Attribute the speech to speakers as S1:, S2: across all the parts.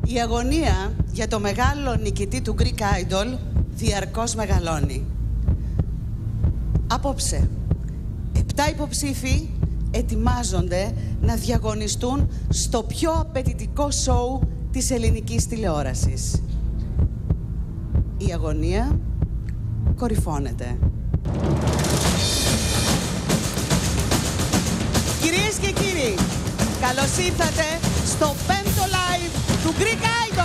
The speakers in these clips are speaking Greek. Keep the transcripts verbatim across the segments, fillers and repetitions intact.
S1: Η αγωνία για το μεγάλο νικητή του Greek Idol διαρκώς μεγαλώνει. Απόψε, επτά υποψήφοι ετοιμάζονται να διαγωνιστούν στο πιο απαιτητικό σόου της ελληνικής τηλεόρασης. Η αγωνία κορυφώνεται. Κυρίες και κύριοι, καλώς ήρθατε στο πέμπτο live του Greek Idol!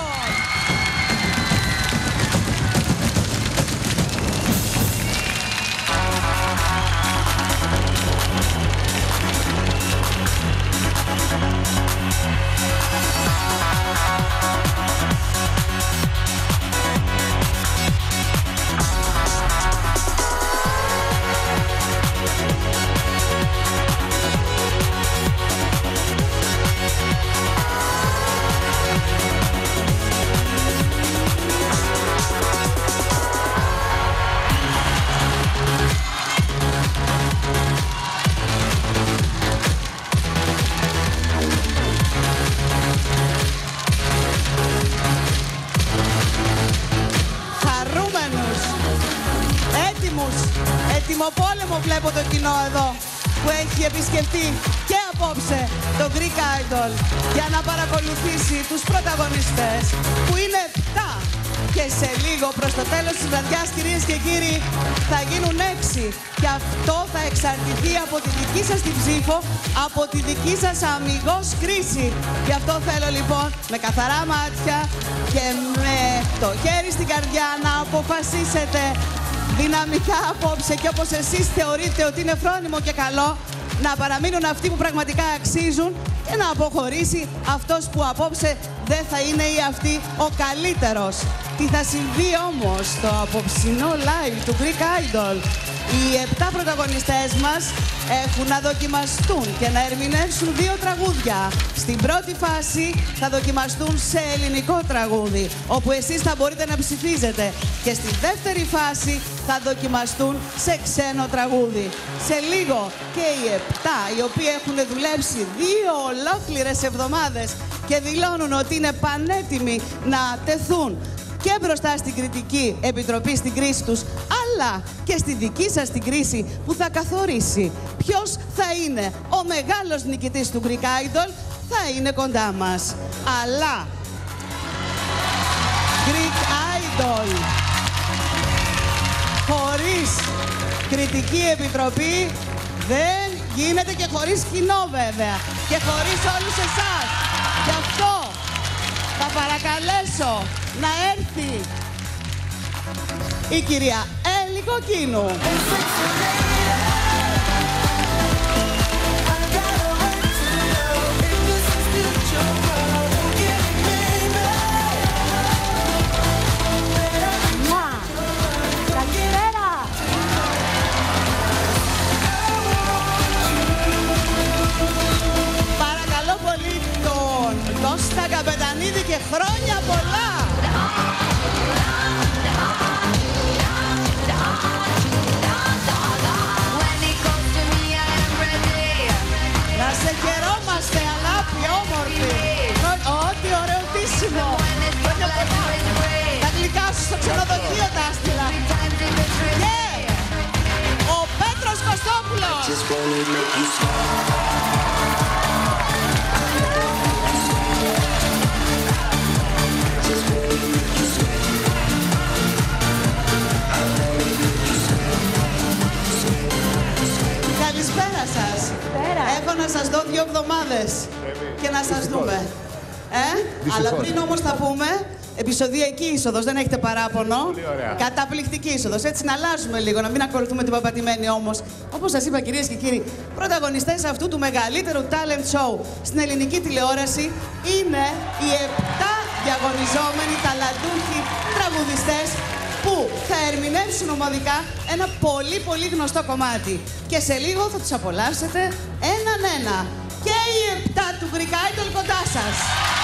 S1: Ετοιμοπόλεμο βλέπω το κοινό εδώ που έχει επισκεφτεί και απόψε το Greek Idol για να παρακολουθήσει τους πρωταγωνιστές που είναι επτά και σε λίγο προς το τέλος της βραδιάς, κυρίες και κύριοι, θα γίνουν έξι και αυτό θα εξαρτηθεί από τη δική σας την ψήφο, από τη δική σας αμιγώς κρίση. Γι' αυτό θέλω λοιπόν με καθαρά μάτια και με το χέρι στην καρδιά να αποφασίσετε δυναμικά απόψε και όπως εσείς θεωρείτε ότι είναι φρόνιμο και καλό, να παραμείνουν αυτοί που πραγματικά αξίζουν και να αποχωρήσει αυτός που απόψε δεν θα είναι ή αυτή ο καλύτερος. Τι θα συμβεί όμως στο απόψινό live του Greek Idol? Οι επτά πρωταγωνιστές μας έχουν να δοκιμαστούν και να ερμηνεύσουν δύο τραγούδια. Στην πρώτη φάση θα δοκιμαστούν σε ελληνικό τραγούδι, όπου εσείς θα μπορείτε να ψηφίζετε. Και στη δεύτερη φάση θα δοκιμαστούν σε ξένο τραγούδι. Σε λίγο και οι επτά, οι οποίοι έχουν δουλέψει δύο ολόκληρες εβδομάδες και δηλώνουν ότι είναι πανέτοιμοι να τεθούν και μπροστά στην κριτική επιτροπή στην κρίση τους, αλλά και στη δική σας την κρίση που θα καθορίσει ποιος θα είναι ο μεγάλος νικητής του Greek Idol, θα είναι κοντά μας. Αλλά Greek Idol χωρίς κριτική επιτροπή δεν γίνεται, και χωρίς κοινό βέβαια, και χωρίς όλους εσάς. Γι' αυτό θα παρακαλέσω να έρθει η κυρία Έλλη Κοκκίνου. Παρακαλώ πολύ τον Κώστα Καπετανίδη και χρόνια πολλά! Να σε χαιρόμαστε, αγάπη, όμορφη! Ό,τι ωραιοτήσιμο! Τα γλυκά σου στο ξενοδοχείο τα άστυλα! Και ο Πέτρος Κωστόπουλος! Καλησπέρα σας. Έχω να σας δω δύο εβδομάδες και να σας δούμε. Ε? Αλλά πριν όμως θα πούμε, επεισοδιακή είσοδος, δεν έχετε παράπονο. Καταπληκτική είσοδος. Έτσι να αλλάζουμε λίγο, να μην ακολουθούμε την παπατημένη όμως. Όπως σας είπα, κυρίες και κύριοι, πρωταγωνιστές αυτού του μεγαλύτερου talent show στην ελληνική τηλεόραση είναι οι επτά διαγωνιζόμενοι ταλαντούχοι τραγουδιστές που θα ερμηνεύσουν ομαδικά ένα πολύ πολύ γνωστό κομμάτι. Και σε λίγο θα τους απολαύσετε έναν ένα. Και οι επτά του Greek Idol κοντά σας.